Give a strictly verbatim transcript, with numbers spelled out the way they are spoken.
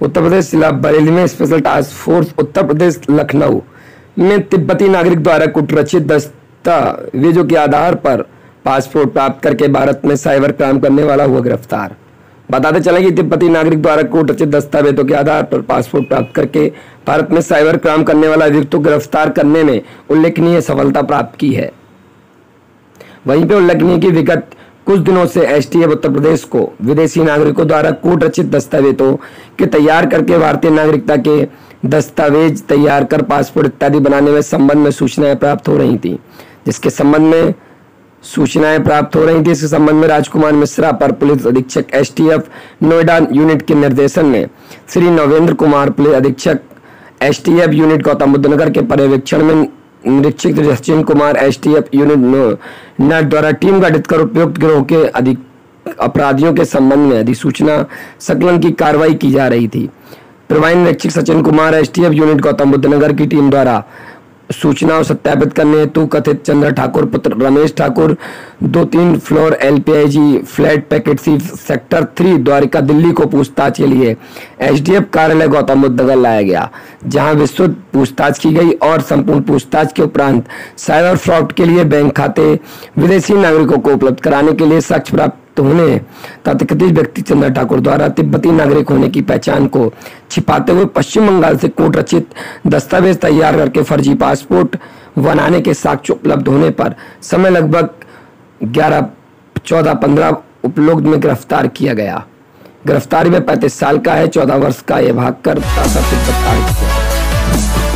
उत्तर प्रदेश जिला बरेली में special task force Uttar Pradesh Lucknow में तिब्बती नागरिक द्वारा कुटरचित दस्तावेजों के आधार पर पासपोर्ट प्राप्त करके भारत में साइबर क्राइम करने वाला हुआ गिरफ्तार। बताते चले कि तिब्बती नागरिक द्वारा कुटरचित दस्तावेजों के आधार पर पासपोर्ट प्राप्त करके भारत में साइबर क्राइम करने वाला अभियुक्त को गिरफ्तार करने में उल्लेखनीय सफलता प्राप्त की है। वहीं पे उल्लेखनीय की विगत कुछ दिनों से एसटीएफ उत्तर प्रदेश को विदेशी नागरिकों द्वारा कूट रचित दस्तावेजों के तैयार करके भारतीय नागरिकता के दस्तावेज तैयार कर पासपोर्ट इत्यादि बनाने में संबंध में सूचनाएं प्राप्त हो रही थी जिसके संबंध में सूचनाएं प्राप्त हो रही थी इसके संबंध में राजकुमार मिश्रा पर पुलिस अधीक्षक एसटीएफ नोएडा यूनिट के निर्देशन में श्री नवेंद्र कुमार पुलिस अधीक्षक एसटीएफ यूनिट गौतम बुद्ध नगर के पर्यवेक्षण में निरीक्षक सचिन कुमार एसटीएफ यूनिट नेट द्वारा टीम गठित कर उपयुक्त गिरोह के अधिक अपराधियों के संबंध में अधिसूचना संकलन की कार्रवाई की जा रही थी। प्रभारी निरीक्षक सचिन कुमार एसटीएफ यूनिट गौतम बुद्ध नगर की टीम द्वारा सूचनाओं सत्यापित करने हेतु कथित चंद्र ठाकुर पुत्र रमेश ठाकुर दो तीन floor LPIG flat packet C sector three Dwarka Delhi को पूछताछ के लिए एसडीएफ कार्यालय गौतम बुद्ध नगर लाया गया, जहां विस्तृत पूछताछ की गई और संपूर्ण पूछताछ के उपरांत साइबर फ्रॉड के लिए बैंक खाते विदेशी नागरिकों को उपलब्ध कराने के लिए साक्ष्य प्राप्त होने तथा कथित व्यक्ति चंद्र ठाकुर द्वारा तिब्बती नागरिक होने की पहचान को छिपाते हुए पश्चिम बंगाल से कूट रचित दस्तावेज तैयार करके फर्जी पासपोर्ट बनाने के साक्ष्य उपलब्ध होने पर समय लगभग ग्यारह चौदह पंद्रह उपलोक में गिरफ्तार किया गया। गिरफ्तारी में पैंतीस साल का है, चौदह वर्ष का यह भागकर तिब्बत